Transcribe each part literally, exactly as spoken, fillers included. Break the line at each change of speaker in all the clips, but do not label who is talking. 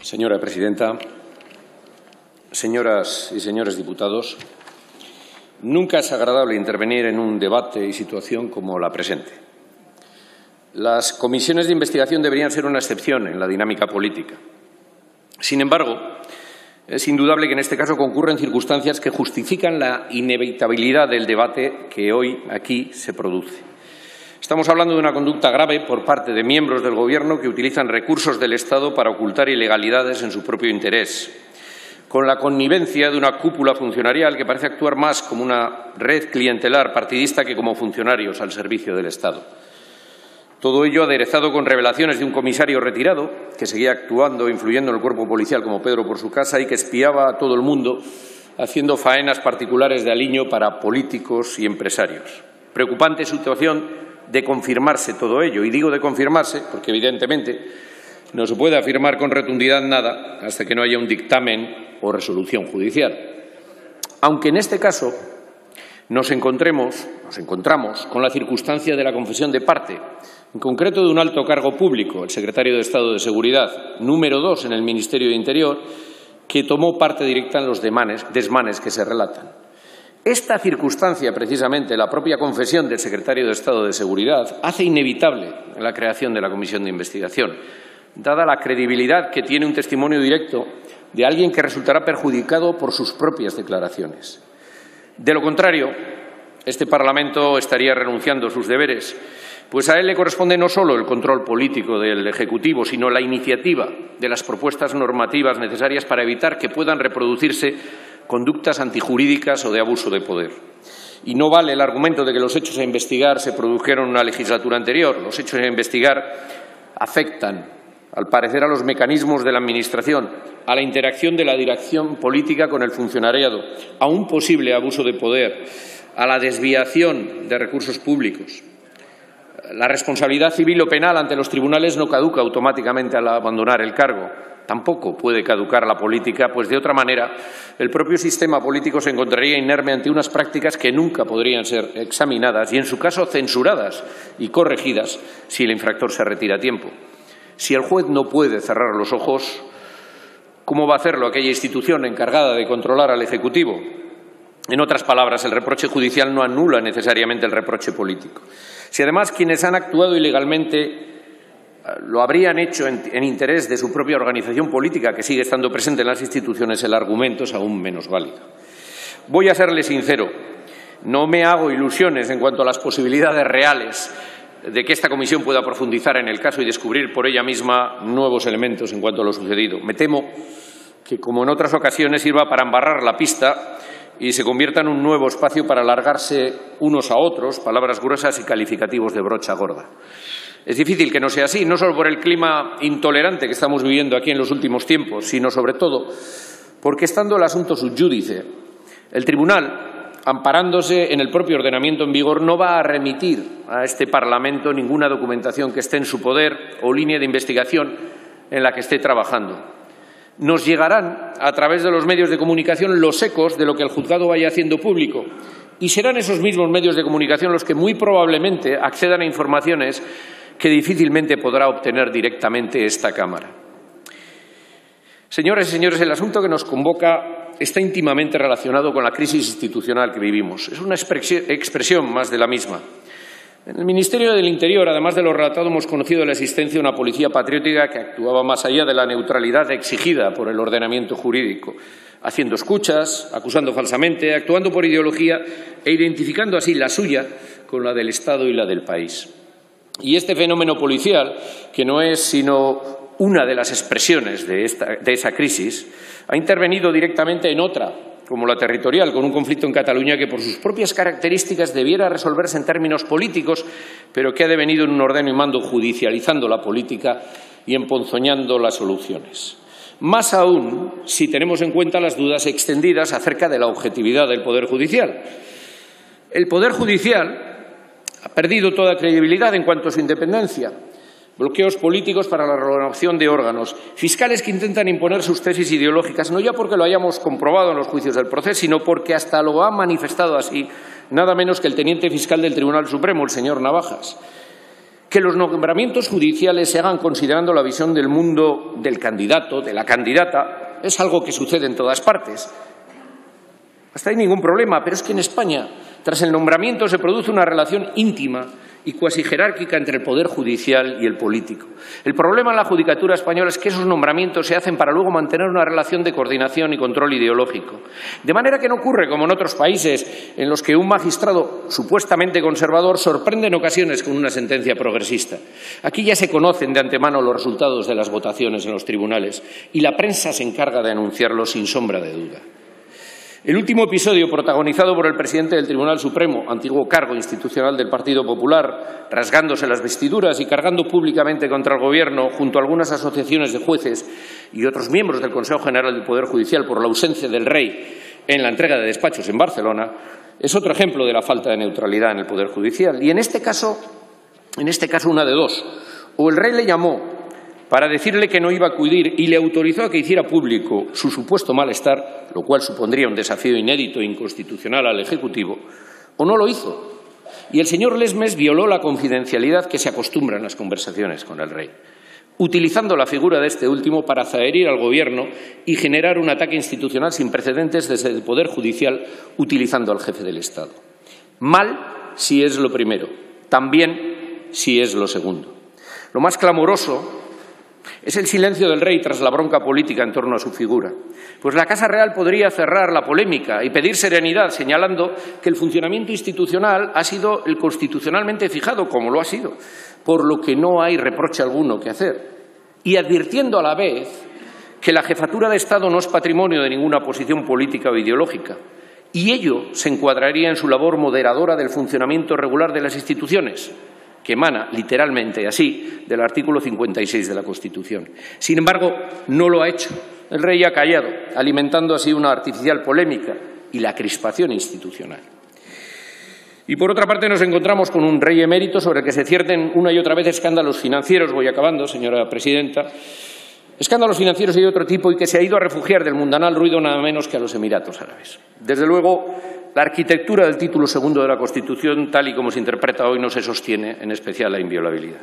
Señora presidenta, señoras y señores diputados, nunca es agradable intervenir en un debate y situación como la presente. Las comisiones de investigación deberían ser una excepción en la dinámica política. Sin embargo, es indudable que en este caso concurren circunstancias que justifican la inevitabilidad del debate que hoy aquí se produce. Estamos hablando de una conducta grave por parte de miembros del Gobierno que utilizan recursos del Estado para ocultar ilegalidades en su propio interés, con la connivencia de una cúpula funcionarial que parece actuar más como una red clientelar partidista que como funcionarios al servicio del Estado. Todo ello aderezado con revelaciones de un comisario retirado que seguía actuando e influyendo en el cuerpo policial como Pedro por su casa y que espiaba a todo el mundo haciendo faenas particulares de aliño para políticos y empresarios. Preocupante situación de confirmarse todo ello. Y digo de confirmarse porque, evidentemente, no se puede afirmar con rotundidad nada hasta que no haya un dictamen o resolución judicial. Aunque en este caso nos encontremos, nos encontramos con la circunstancia de la confesión de parte, en concreto de un alto cargo público, el secretario de Estado de Seguridad, número dos en el Ministerio de Interior, que tomó parte directa en los desmanes que se relatan. Esta circunstancia, precisamente, la propia confesión del secretario de Estado de Seguridad, hace inevitable la creación de la comisión de investigación, dada la credibilidad que tiene un testimonio directo de alguien que resultará perjudicado por sus propias declaraciones. De lo contrario, este Parlamento estaría renunciando a sus deberes, pues a él le corresponde no solo el control político del Ejecutivo, sino la iniciativa de las propuestas normativas necesarias para evitar que puedan reproducirse conductas antijurídicas o de abuso de poder. Y no vale el argumento de que los hechos a investigar se produjeron en una legislatura anterior. Los hechos a investigar afectan, al parecer, a los mecanismos de la Administración, a la interacción de la dirección política con el funcionariado, a un posible abuso de poder, a la desviación de recursos públicos. La responsabilidad civil o penal ante los tribunales no caduca automáticamente al abandonar el cargo. Tampoco puede caducar la política, pues de otra manera el propio sistema político se encontraría inerme ante unas prácticas que nunca podrían ser examinadas y, en su caso, censuradas y corregidas si el infractor se retira a tiempo. Si el juez no puede cerrar los ojos, ¿cómo va a hacerlo aquella institución encargada de controlar al Ejecutivo? En otras palabras, el reproche judicial no anula necesariamente el reproche político. Si además quienes han actuado ilegalmente lo habrían hecho en, en interés de su propia organización política, que sigue estando presente en las instituciones, el argumento es aún menos válido. Voy a serle sincero, no me hago ilusiones en cuanto a las posibilidades reales de que esta comisión pueda profundizar en el caso y descubrir por ella misma nuevos elementos en cuanto a lo sucedido. Me temo que, como en otras ocasiones, sirva para embarrar la pista y se convierta en un nuevo espacio para alargarse unos a otros palabras gruesas y calificativos de brocha gorda. Es difícil que no sea así, no solo por el clima intolerante que estamos viviendo aquí en los últimos tiempos, sino sobre todo porque, estando el asunto sub iudice, el Tribunal, amparándose en el propio ordenamiento en vigor, no va a remitir a este Parlamento ninguna documentación que esté en su poder o línea de investigación en la que esté trabajando. Nos llegarán, a través de los medios de comunicación, los ecos de lo que el juzgado vaya haciendo público. Y serán esos mismos medios de comunicación los que muy probablemente accedan a informaciones que difícilmente podrá obtener directamente esta Cámara. Señoras y señores, el asunto que nos convoca está íntimamente relacionado con la crisis institucional que vivimos. Es una expresión más de la misma. En el Ministerio del Interior, además de lo relatado, hemos conocido la existencia de una policía patriótica que actuaba más allá de la neutralidad exigida por el ordenamiento jurídico, haciendo escuchas, acusando falsamente, actuando por ideología e identificando así la suya con la del Estado y la del país. Y este fenómeno policial, que no es sino una de las expresiones de, esta, de esa crisis, ha intervenido directamente en otra, como la territorial, con un conflicto en Cataluña que por sus propias características debiera resolverse en términos políticos, pero que ha devenido en un ordeno y mando judicializando la política y emponzoñando las soluciones. Más aún si tenemos en cuenta las dudas extendidas acerca de la objetividad del Poder Judicial. El Poder Judicial ha perdido toda credibilidad en cuanto a su independencia. Bloqueos políticos para la renovación de órganos, fiscales que intentan imponer sus tesis ideológicas, no ya porque lo hayamos comprobado en los juicios del proceso, sino porque hasta lo ha manifestado así nada menos que el teniente fiscal del Tribunal Supremo, el señor Navajas. que los nombramientos judiciales se hagan considerando la visión del mundo del candidato, de la candidata, es algo que sucede en todas partes. Hasta ahí ningún problema, pero es que en España, tras el nombramiento, se produce una relación íntima y cuasi jerárquica entre el Poder Judicial y el político. El problema en la judicatura española es que esos nombramientos se hacen para luego mantener una relación de coordinación y control ideológico. De manera que no ocurre como en otros países en los que un magistrado supuestamente conservador sorprende en ocasiones con una sentencia progresista. Aquí ya se conocen de antemano los resultados de las votaciones en los tribunales y la prensa se encarga de anunciarlos sin sombra de duda. El último episodio, protagonizado por el presidente del Tribunal Supremo, antiguo cargo institucional del Partido Popular, rasgándose las vestiduras y cargando públicamente contra el Gobierno junto a algunas asociaciones de jueces y otros miembros del Consejo General del Poder Judicial por la ausencia del Rey en la entrega de despachos en Barcelona, es otro ejemplo de la falta de neutralidad en el Poder Judicial. Y en este caso, en este caso una de dos. O el Rey le llamó para decirle que no iba a acudir y le autorizó a que hiciera público su supuesto malestar, lo cual supondría un desafío inédito e inconstitucional al Ejecutivo, o no lo hizo. Y el señor Lesmes violó la confidencialidad que se acostumbra en las conversaciones con el Rey, utilizando la figura de este último para zaherir al Gobierno y generar un ataque institucional sin precedentes desde el Poder Judicial, utilizando al jefe del Estado. Mal si es lo primero, también si es lo segundo. Lo más clamoroso es el silencio del Rey tras la bronca política en torno a su figura. Pues la Casa Real podría cerrar la polémica y pedir serenidad, señalando que el funcionamiento institucional ha sido el constitucionalmente fijado, como lo ha sido, por lo que no hay reproche alguno que hacer. Y advirtiendo a la vez que la jefatura de Estado no es patrimonio de ninguna posición política o ideológica, y ello se encuadraría en su labor moderadora del funcionamiento regular de las instituciones, que emana literalmente así del artículo cincuenta y seis de la Constitución. Sin embargo, no lo ha hecho. El Rey ha callado, alimentando así una artificial polémica y la crispación institucional. Y por otra parte nos encontramos con un Rey emérito sobre el que se cierten una y otra vez escándalos financieros, voy acabando, señora presidenta, escándalos financieros y de otro tipo, y que se ha ido a refugiar del mundanal ruido nada menos que a los Emiratos Árabes. Desde luego, la arquitectura del título segundo de la Constitución, tal y como se interpreta hoy, no se sostiene, en especial la inviolabilidad.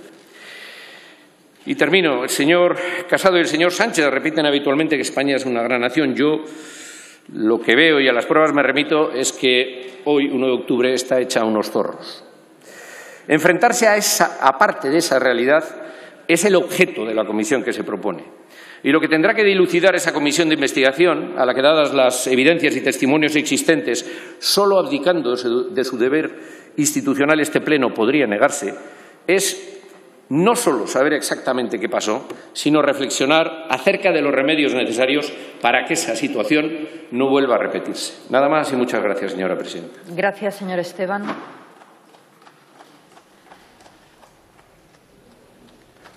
Y termino. El señor Casado y el señor Sánchez repiten habitualmente que España es una gran nación. Yo lo que veo y a las pruebas me remito es que hoy, uno de octubre, está hecha a unos zorros. Enfrentarse a esa, aparte de esa realidad, es el objeto de la comisión que se propone. Y lo que tendrá que dilucidar esa comisión de investigación, a la que, dadas las evidencias y testimonios existentes, solo abdicando de su deber institucional este Pleno podría negarse, es no solo saber exactamente qué pasó, sino reflexionar acerca de los remedios necesarios para que esa situación no vuelva a repetirse. Nada más y muchas gracias, señora presidenta.
Gracias, señor Esteban.